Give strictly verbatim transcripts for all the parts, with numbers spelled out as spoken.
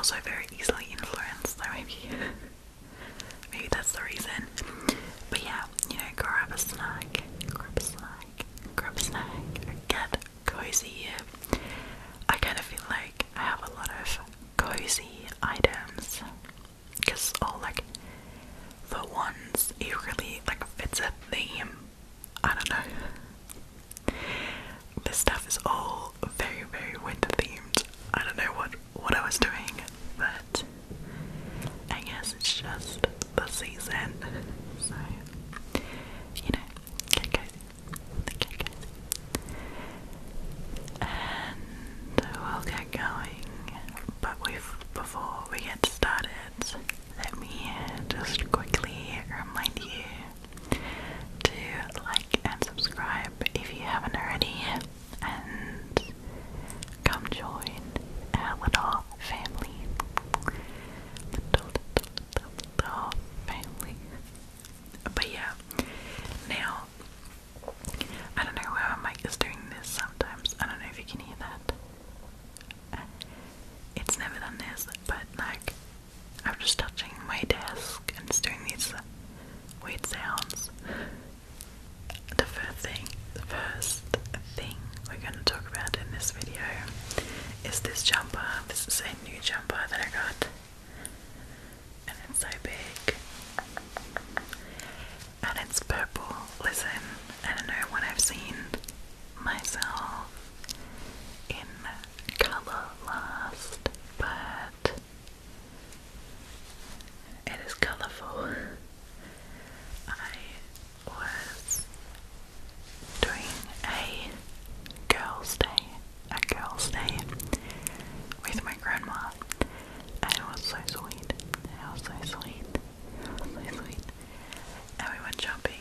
also very easily influenced, so maybe, maybe that's the reason. But yeah, you know, grab a snack, grab a snack, grab a snack, get cozy. I kind of feel like I have a lot of cozy items, because all like the ones it really like fits a theme. I don't know. This stuff is all very, very winter themed. I don't know what what I was doing, but I guess it's just the season. So you know, get cozy, get cozy, and we'll get going. But we've, before we get started, let me just quickly remind you to like and subscribe if you haven't already, and come join our little family. Little, little, little family. But yeah, now, I don't know why my mic is doing this sometimes. I don't know if you can hear that. It's never done this, but like, I'm just touching my desk and it's doing these weird sounds. The first thing, the first thing we're going to talk about in this video is this jumper. This is a new jumper that I got, and it's so big, and it's purple. Listen, I don't know when I've seen myself in colour last, but it is colourful. I was doing a girls' day, a girls' day with my grandma, and it was so sweet. It was so sweet. It was so sweet. And we went jumping.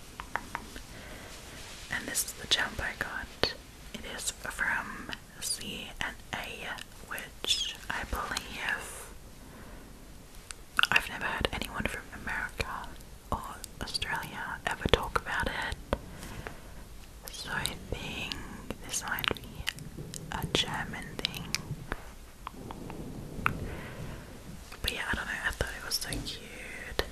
And this is the jump I got. It is from C and A, which I believe I've never heard anyone from America or Australia ever talk about it. So I think this might be a German thing. But yeah, I don't know, I thought it was so cute.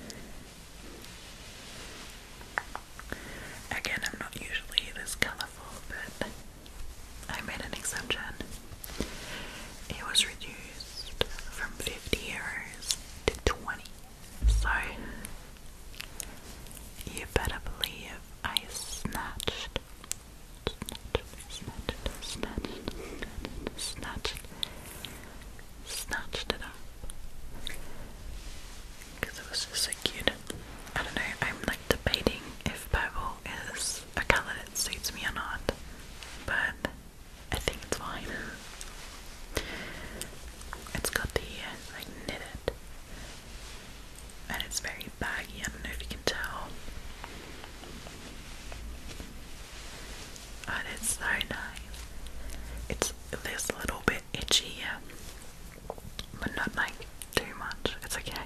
Again, I'm not usually this colourful, but I made an exception. It was reduced from fifty euros to twenty. So you better believe I snatched, snatched, snatched, snatched, snatched it up, because it was just so cute. I don't know, I'm like debating if purple is a colour that suits me or not, but I think it's fine. It's got the like knitted, and it's very baggy. I don't know if you can tell, but it's so nice. It's this little bit itchy, but not like too much. It's okay.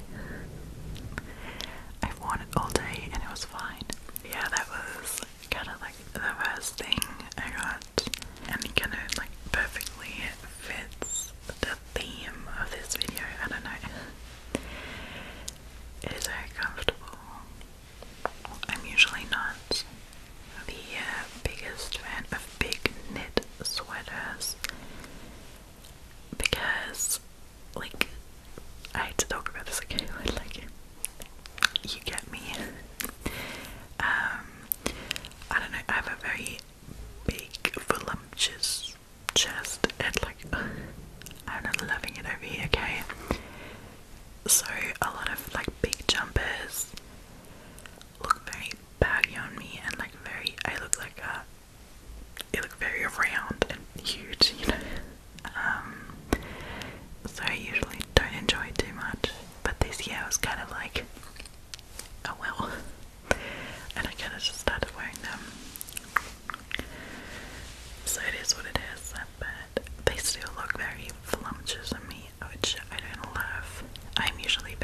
I've worn it all day and it was fine. Yeah, that was kind of like the first thing I got, and it kind of like perfectly fits the theme of this video. I don't know. It is very comfortable. I'm usually not the uh, biggest fan of big knit sweaters, because like, I hate to talk about this again, but like, you get me. Um, I don't know, I have a very big, voluptuous chest, and like, I'm not loving it over here, okay? So, a lot of like big jumpers look very baggy on me, and like very, I look like a, it look very round and huge, you know? Um, so I usually don't enjoy it too much, but this year I was kind of like, oh well, and I kind of just started wearing them. So it is what it is, but they still look very voluptuous on me, which I don't love. I'm usually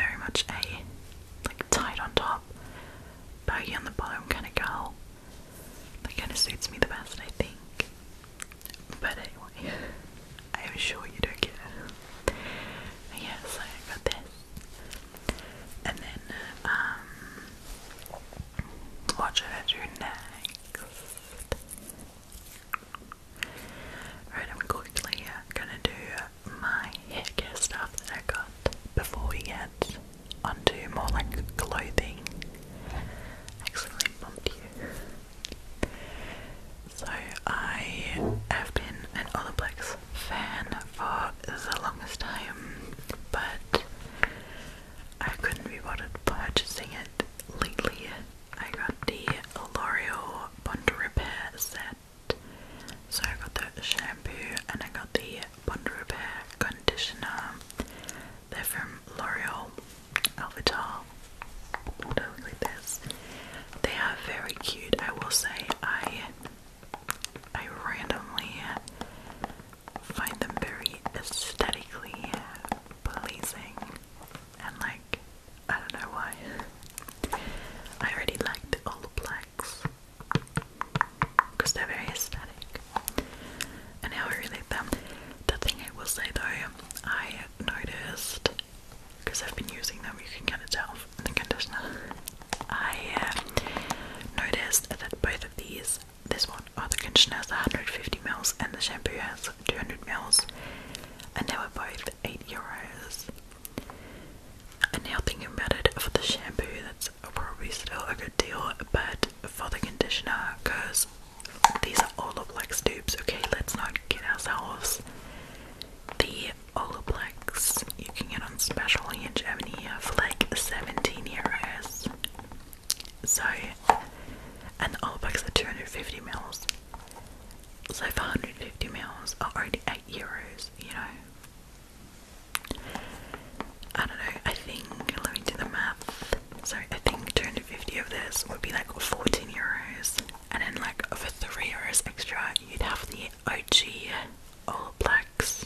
conditioner because these are Olaplex dupes. Okay, let's not kid ourselves. The Olaplex you can get on specially in Germany for like seventeen euros. So, and the Olaplex are two hundred fifty mils. So for one hundred fifty mils are already eight euros, you know. I don't know, I think, let me do the math. So I think two hundred fifty of this would be like fourteen euros. And then like for three euros extra, you'd have the O G Olaplex.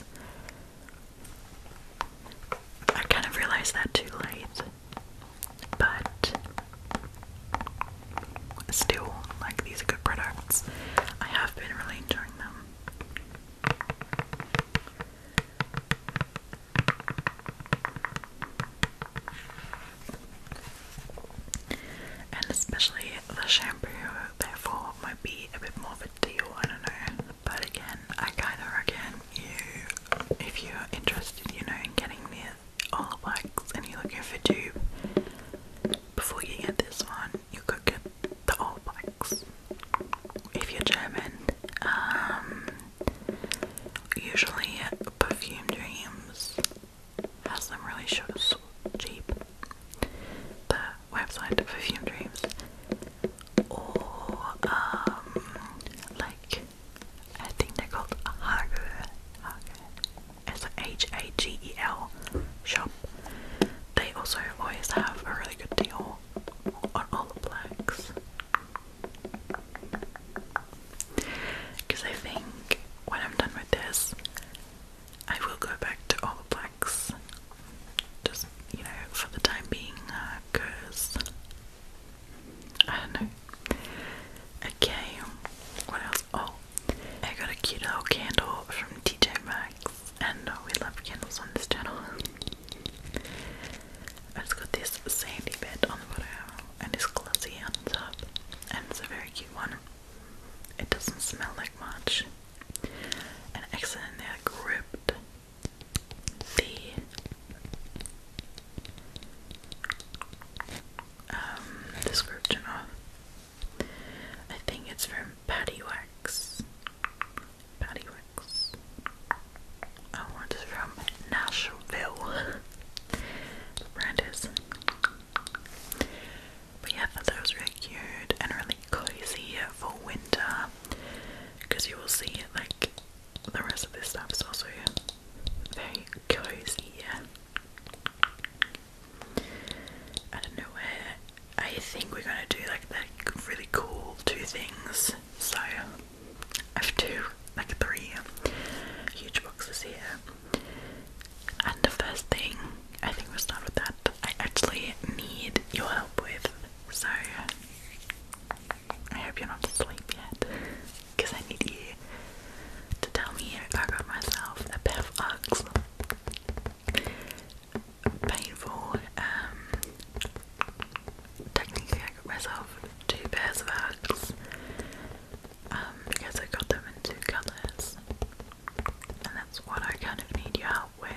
I kind of realized that too late. But still, like, these are good products. I have been really enjoying them. And especially the shampoo, therefore, might be a bit more of a deal, I don't know. But again, I kind of reckon you, if you're interested, you know, in getting the Olaplex and you're looking for tube, before you get this one, you could get the Olaplex. If you're German, um, usually Perfume Dreams has them really cheap. The website Perfume Dreams, or um, like I think they're called Hagel. It's a H A G E L shop. They also always have a really good deal on Olaplex. Because I think when I'm done with this, I will go back to Olaplex. Just, you know, for the time being, because I don't know. Okay, what else? Oh, I got a cute little candle from T J Maxx, and we love candles on this channel. It's got this sandy bed on the bottom and this glossy on the top, and it's a very cute one. It doesn't smell like much, and I accidentally gripped the um, description of. I think it's from Patty Wax. Patty Wax. Oh, it's from Nashville. The brand is. But yeah, I thought that was really cute and really cozy for winter. Because you will see, like, the rest of this stuff is also very cozy. I don't know where. I think we're gonna do like that really cool two things. So I have two, like three huge boxes here. And the first thing, I think we'll start with that, I actually need your help with. So I hope you're not asleep yet, because I need you to tell me if I got myself a pair of Uggs. Painful. Um, technically I got myself two pairs of Uggs, um, because I got them in two colours, and that's what I kind of need your help with.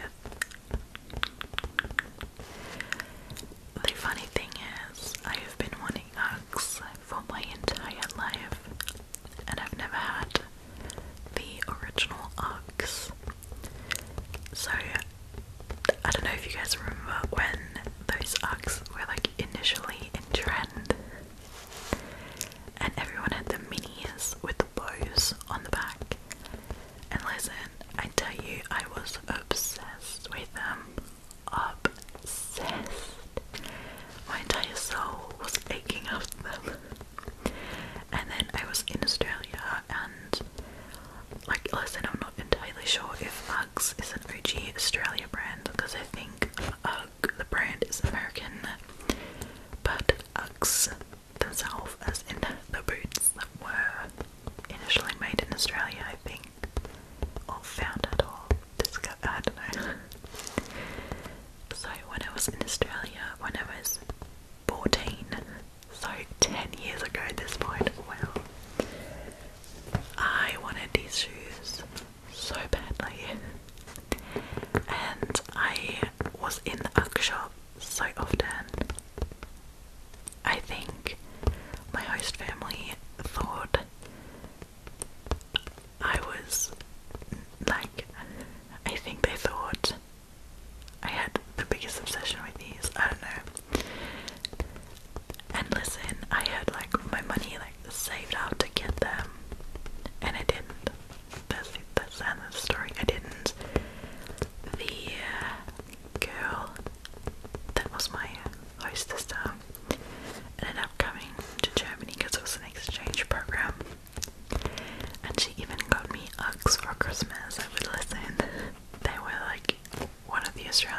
The funny thing is, I have been wanting Uggs for my entire life, and I've never had the original Uggs. So I don't know if you guys remember when those Uggs were like initially in trend, and everyone had the minis with the bows on the back. And listen, I tell you, I was obsessed with them. Obsessed. My entire soul was aching after them. And then I was in Australia, and like, listen, I'm not entirely sure if Uggs is an O G Australia brand, because I think Ugg, the brand, is American, but Uggs themselves, as in the boots that were initially made in Australia, I think, or founded, or discovered, I don't know. So when I was in Australia, when I was fourteen, so ten years ago at this point, wow, I wanted these shoes so badly, and I was in the Ugg shop so often. I think my host family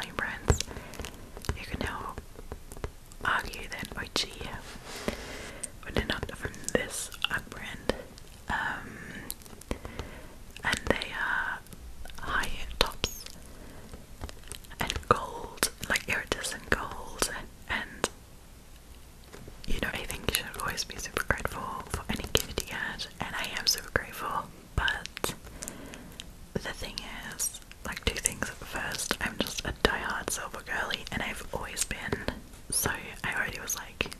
name brands, you can now argue that O G, but they're not from this UGG brand. Um, and they are high tops and gold, like iridescent gold, and you know, I think you should always be super grateful for any gift you get, and I am super grateful, but the thing is, like, two things. First, I'm just a diehard silver girly, and I've always been, so I already was like,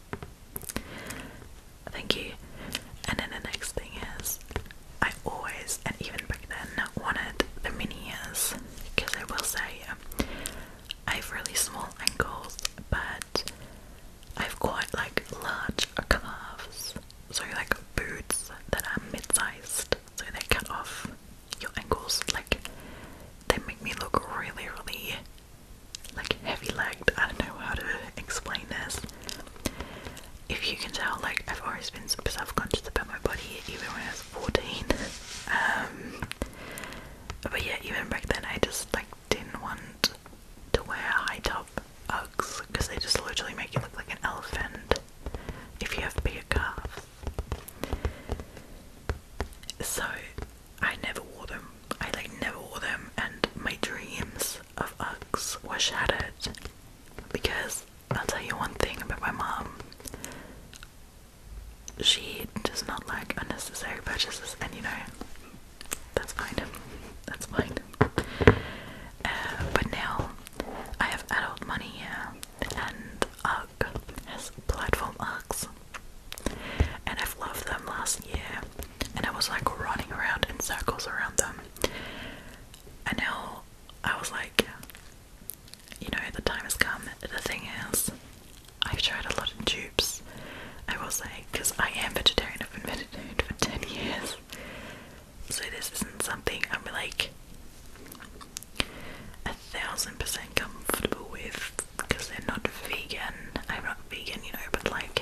thank you. And then the next thing is, I always, and even back then, wanted the mini ears, because I will say, I have really small ankles, but I've quite like large calves, so like boots that are mid-sized, so they cut off your ankles, like they make me look really, really like heavy-legged. I don't know how to explain this. If you can tell, like I've always been super self-conscious about my body, even when I was fourteen. Um, but yeah, even back then, I just like didn't want to wear high-top Uggs because they just literally make you look like an elephant if you have bigger calves. So I never wore them. I like never wore them, and my dreams of Uggs were shattered because I'll tell you one thing about my mom. She does not like unnecessary purchases, and you know, that's fine. That's fine. Uh, but now I have adult money here, and UGG has platform Uggs, and I've loved them last year, and I was like running around in circles around them, and now I was like, you know, the time has come. The thing is, I've tried a lot of dupes, I will say, because I am vegetarian. I've been vegetarian for ten years, so this isn't something I'm like a thousand percent comfortable with, because they're not vegan. I'm not vegan, you know, but like,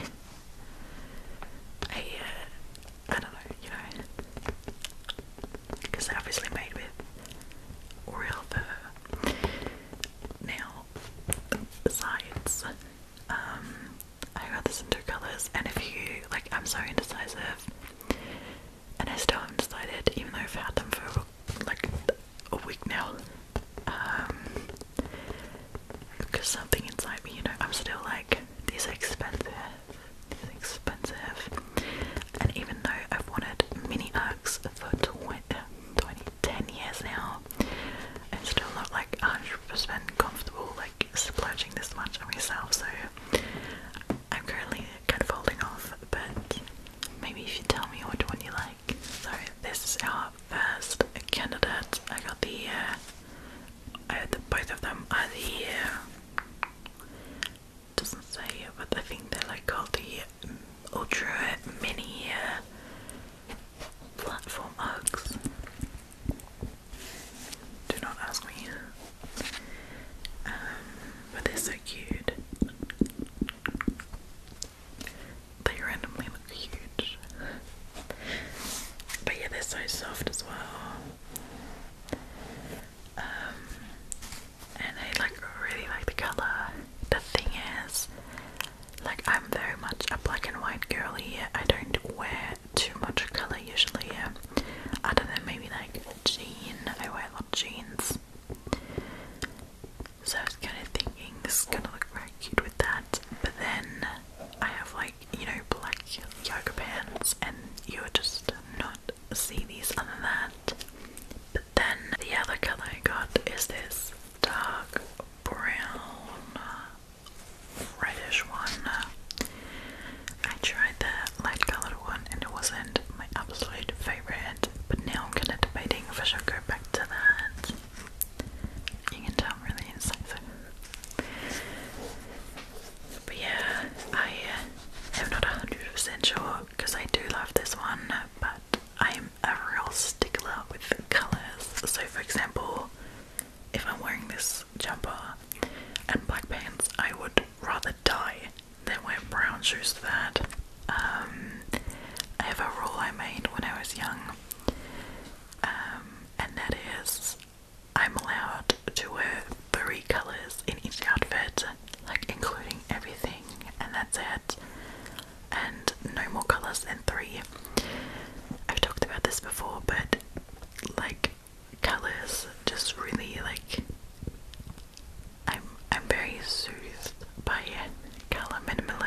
I, uh, I don't know, you know, because they're obviously made with real fur. Now, besides, um, I got this in two colours, and if you, like, I'm so indecisive, and I still haven't decided, even though I've had them for, like, a week now, um, because something inside me, you know, I'm still like, these are expensive, these are expensive, and even though I've wanted mini Uggs for twenty, twenty, ten years now, I'm still not like one hundred percent comfortable, like, splurging this much on myself, so I'm currently kind of holding off, but maybe if you tell me what one you like. So this is our first candidate. I got the, uh, I, the both of them are the, uh, doesn't say, but I think they're like called the Ultra Mini uh, Platform Uggs. Do not ask me. Um, but they're so cute. They randomly look huge. But yeah, they're so soft as well. Um, and I like really like the colour. The thing is, like, I'm very much a black and white girly. I don't wear too much colour usually, other than maybe like a jean. I wear a lot of jeans. So I was kind of thinking this is gonna look very cute with that. But then I have like, you know, black yoga pants, and you would just not see these other than that. But then the other colour I got is this dark brown, reddish one. I tried the light coloured one and it wasn't my absolute favourite, but now I'm kind of debating if I should go back to that. You can tell I'm really indecisive. But yeah, I uh, am not one hundred percent sure, because I do love this one, but I'm a real stickler with colours. So for example, if I'm wearing this jumper and black pants, I would rather dye than wear brown shoes to that. Um, I have a rule I made when I was young, um, and that is I'm allowed to wear three colours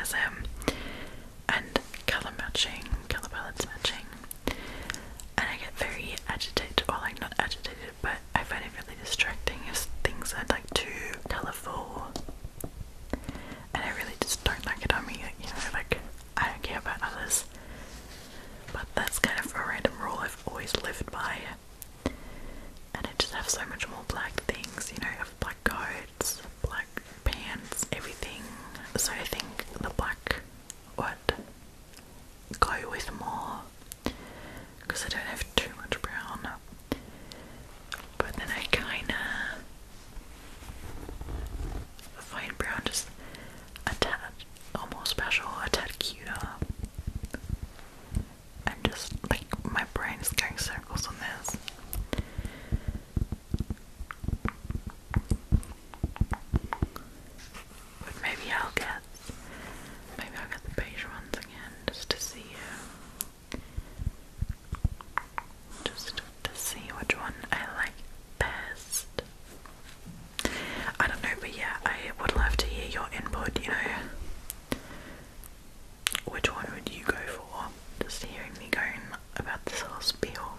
minimalism and colour matching, colour palettes matching, and I get very agitated, or like not agitated, but I find it really distracting if things are like too colourful, and I really just don't like it on me, you know, like I don't care about others, but that's kind of a random rule I've always lived by. And I just have so much more black things, you know, I have black coats, black pants, everything. So I think the black would go with more, because I don't have too much brown. But then I kinda find brown just a tad more special, a tad cuter. And just like my brain is going circles on this. But maybe I'll get, maybe I'll get the beige ones again, just to see, uh, just to see which one I like best. I don't know, but yeah, I would love to hear your input, you know. Which one would you go for? Just hearing me going about this whole spiel.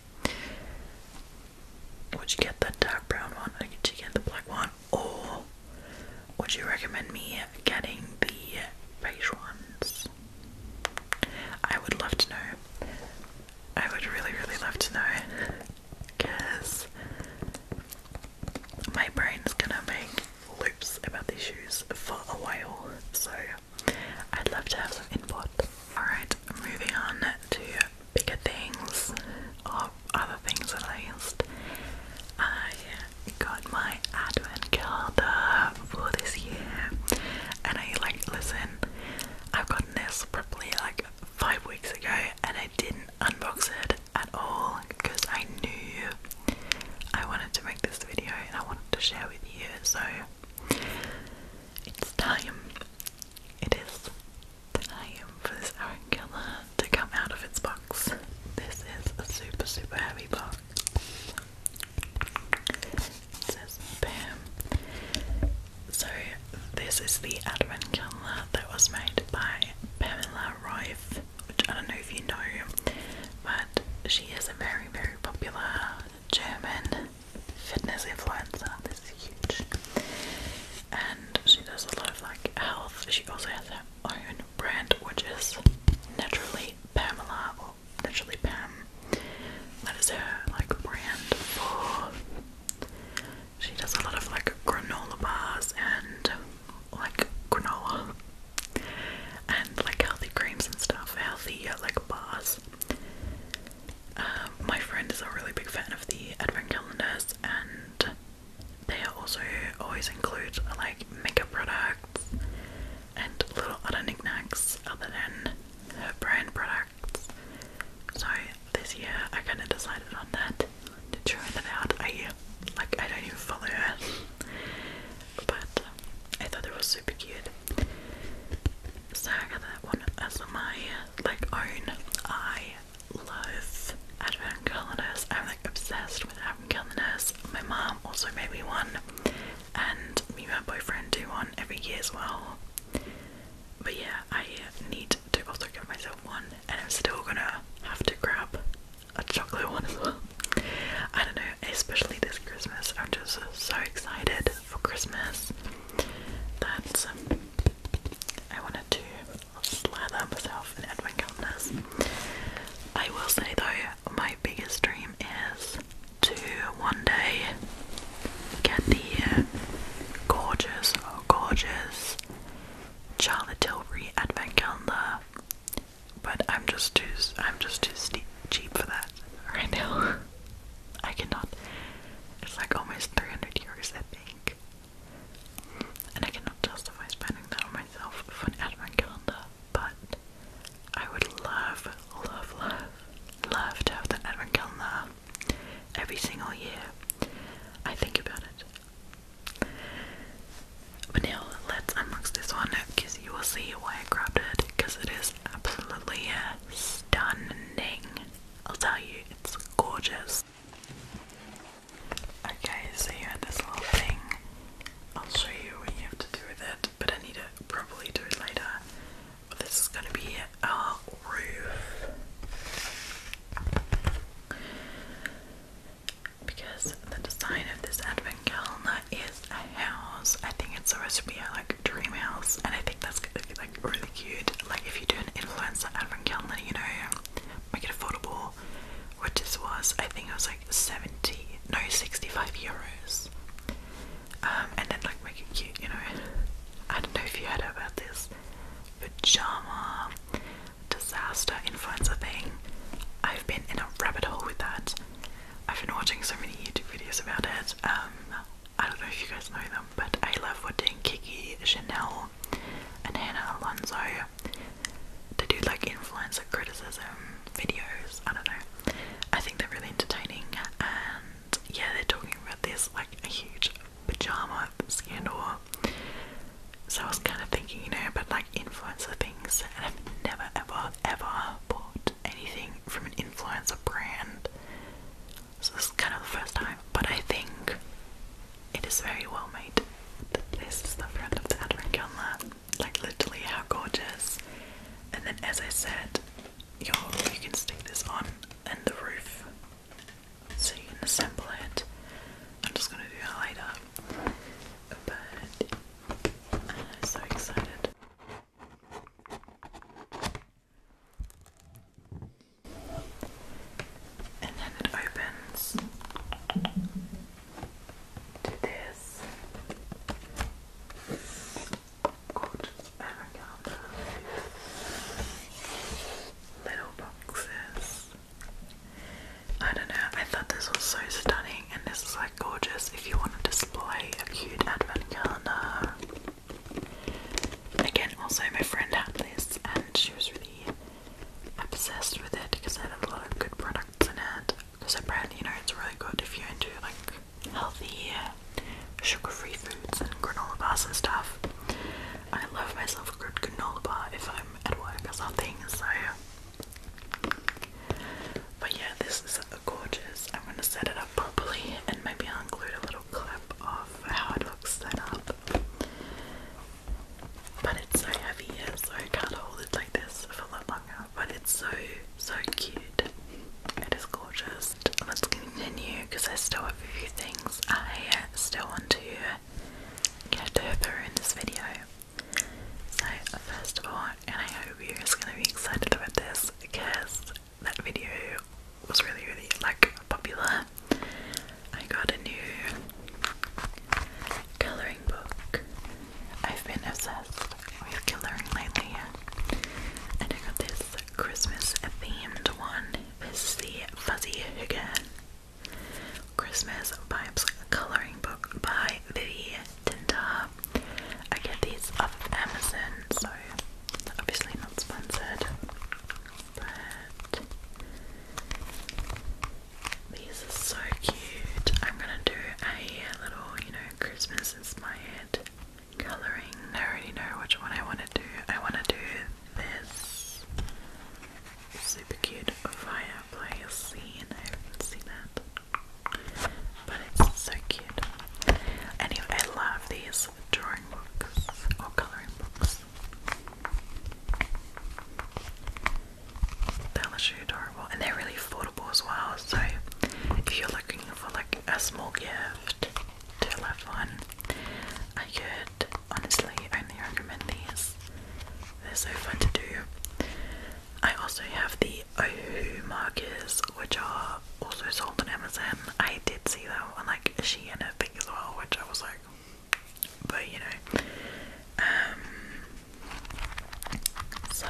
Would you get the dark brown one, or would you get the black one, or would you recommend me getting the beige ones? I would love to know. I would really, really love to know, because my brain's gonna make loops about these shoes for a while, so I'd love to have some input. Alright, moving on to bigger things, or other things at least. I got my advent calendar for this year, and I like, listen, I've gotten this probably like five weeks ago, and I didn't unbox it at all, because I knew I wanted to make this video, and I wanted to share with you, so it's time. It is time for this advent calendar to come out of its box. This is a super, super heavy box. It says bam. So this is the advent calendar that was made by Pamela Reif, which I don't know if you know, but she is a very, very popular German fitness influencer. This is huge. And she does a lot of like health. She also has her own brand, which is Naturally Pamela, or Naturally Pam. That is her like brand for. She does a lot of like granola bars and like granola and like healthy creams and stuff, healthy uh, like bars. Um, my friend is a really big fan of the advent calendars, and they also always include like makeup products and little other knickknacks other than her brand products. So this year I kind of decided on that to try that out. I like I don't even follow her, but I thought it was super cute. So I got that one as my like own. I love advent calendars. I'm like obsessed with advent calendars. My mom also made me one, and me and my boyfriend do one every year as well. But yeah, I need to also get myself one, and I'm still gonna have to grab a chocolate one as well. I don't know, especially this Christmas. I'm just so excited for Christmas that um, I wanted to slather myself in advent calendars. I will say though, my biggest dream is to one day get the gorgeous, gorgeous if you heard about this pajama disaster influencer thing. I've been in a rabbit hole with that. I've been watching so many YouTube videos about it. Um, I don't know if you guys know them, but I love watching Kiki, Chanel, and Hannah Alonso. They do like influencer criticism videos. I don't know. I think they're really entertaining, and yeah, they're talking about this like a huge pajama scandal. So I was kind of thinking, you know, about like influencer things, and I've never ever ever bought anything from an influencer brand. So this is kind of the first time, but I think it is very well made. This is the front of the advent calendar. Like literally how gorgeous. And then as I said, you you can stick this on and the roof so you can assemble it. I'm just gonna do that later. But I'm so excited. And then it opens to this gorgeous advent calendar with little boxes. I don't know, I thought this was so stunning, and this is like gorgeous if you want to display a cute advent calendar. Again, also my friend had this and she was really obsessed with it because it had a lot of good products in it. Because apparently, you know, it's really good if you're into like healthy, sugar-free foods and granola bars and stuff. I love myself a good granola bar if I'm at work or something, so but yeah, this is gorgeous. I'm gonna set it up properly and maybe I'll include a little clip of how it looks set up. But it's so heavy, so I can't hold it like this for a lot longer. But it's so, so cute. It is gorgeous. Let's continue because I still have a few things I still want to get through in this video. So first of all, and I hope you're just gonna be excited about this because that video was really, really like popular. I got a new colouring book. I've been obsessed with colouring lately, and I got this Christmas themed one. This is the Fuzzy Again Christmas Vibes colouring book by Vivi Tinta. I get these off of Amazon, so obviously not sponsored, but these are so cute. I'm gonna do a little, you know, Christmas inspired colouring. I already know which one I want to do. I want to do this super cute fireplace scene. I haven't seen that, but it's so cute. Anyway, I love these drawing books or colouring books. They're literally adorable, and they're really affordable as well. So if you're looking for like a small gift to a loved one, I could honestly only recommend these. They're so fun to do. I also have the Ohu markers, which are also sold on Amazon. I did see them on like a Shein thing as well, which I was like, but you know, um, so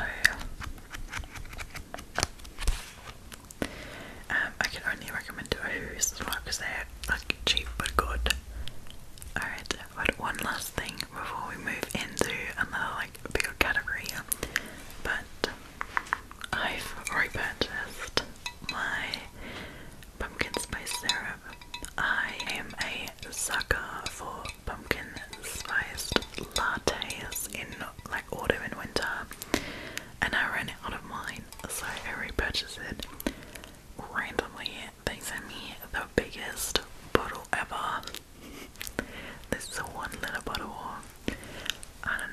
um, I can only recommend Ohu's as well because they're like cheap but good. Alright, but one last thing before we move into another like bigger category, but I've repurchased my pumpkin spice syrup. I am a sucker for pumpkin spiced lattes in like autumn and winter, and I ran out of mine, so I repurchased it. Randomly, they sent me the biggest bottle ever. This is a one liter bottle. I don't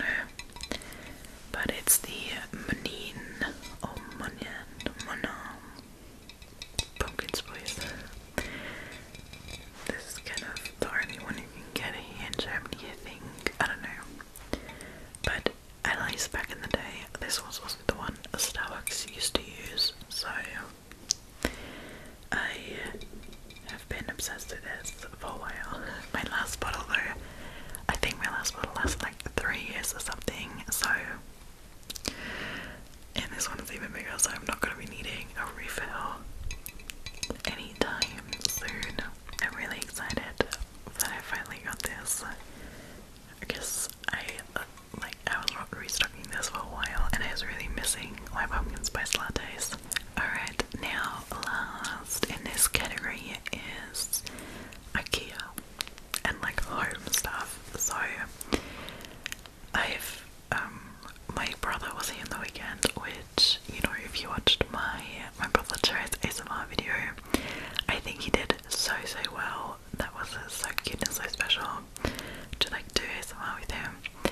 because I uh, like I was restocking this for a while and I was really missing my pumpkin spice lattes. Alright, now last in this category is IKEA and like home stuff. So I've um my brother was here on the weekend, which, you know, if you watched my my brother Joe's A S M R video, I think he did so so well. That was uh, so cute and so special to like do A S M R with him.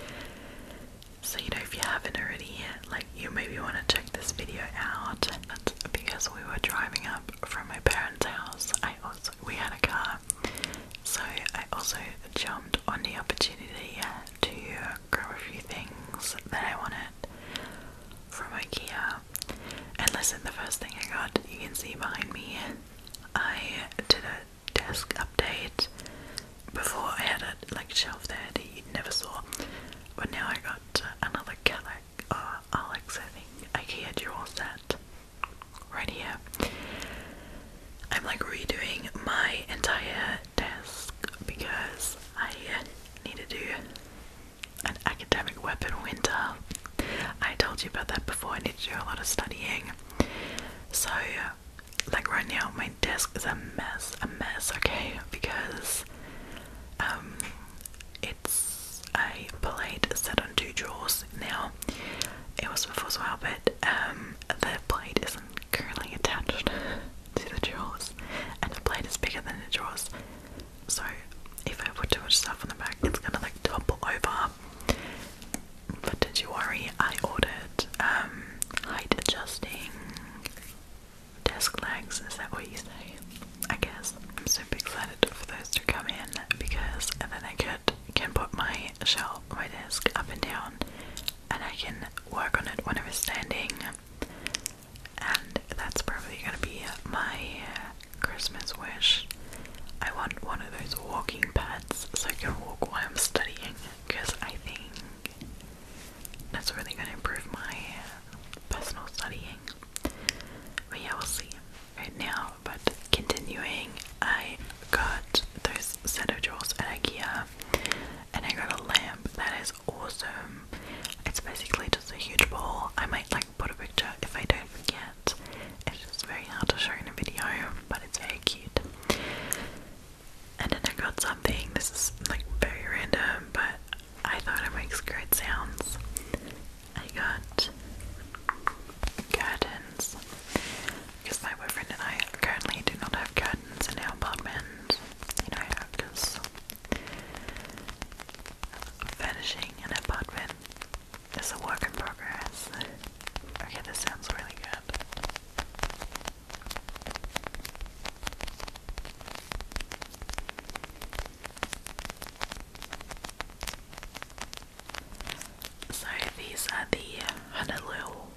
So, you know, if you haven't already, like, you maybe want to check this video out. But because we were driving up from my parents' house, I also we had a car, so I also jumped on the opportunity to grab a few things that I wanted from IKEA. And listen, the first thing I got, you can see behind me, I did a desk update. Before I had a like shelf there that you never saw, but now I got another Kellogg's, uh, Alex, I think, IKEA drawer set right here. I'm like redoing my entire desk because I need to do an academic weapon winter. I told you about that before. I need to do a lot of studying. So, like right now, my desk is a mess, a mess, okay? Because um, it's a plate set on two drawers now. It was before as well, but um, the plate isn't currently attached to the drawers, and the plate is bigger than the drawers. So if I put too much stuff on the back, it's gonna like topple over. But did you worry? I ordered um, height adjusting desk legs. Is that what you say? I guess. I'm super excited for those to come in because then I could can put my shelf, my desk up and down, and I can work on it when I'm standing. And that's probably gonna be my Christmas wish. I want one of those walking pads so I can walk while I'm studying, because I think that's really gonna improve my personal studying. But yeah, we'll see right now. But continuing, I got those set of drawers at IKEA, and I got a lamp that is awesome. It's basically just a huge bowl. I might like put a picture if I don't forget. It's just very hard to show in a video, but it's very cute. And then I got something, this is like very random, but I thought it makes great sounds. I got curtains, because my boyfriend and I currently do not have curtains in our apartment, you know, because furnishing an apartment is a work in progress. Okay, this sounds really good. So these are the Honolulu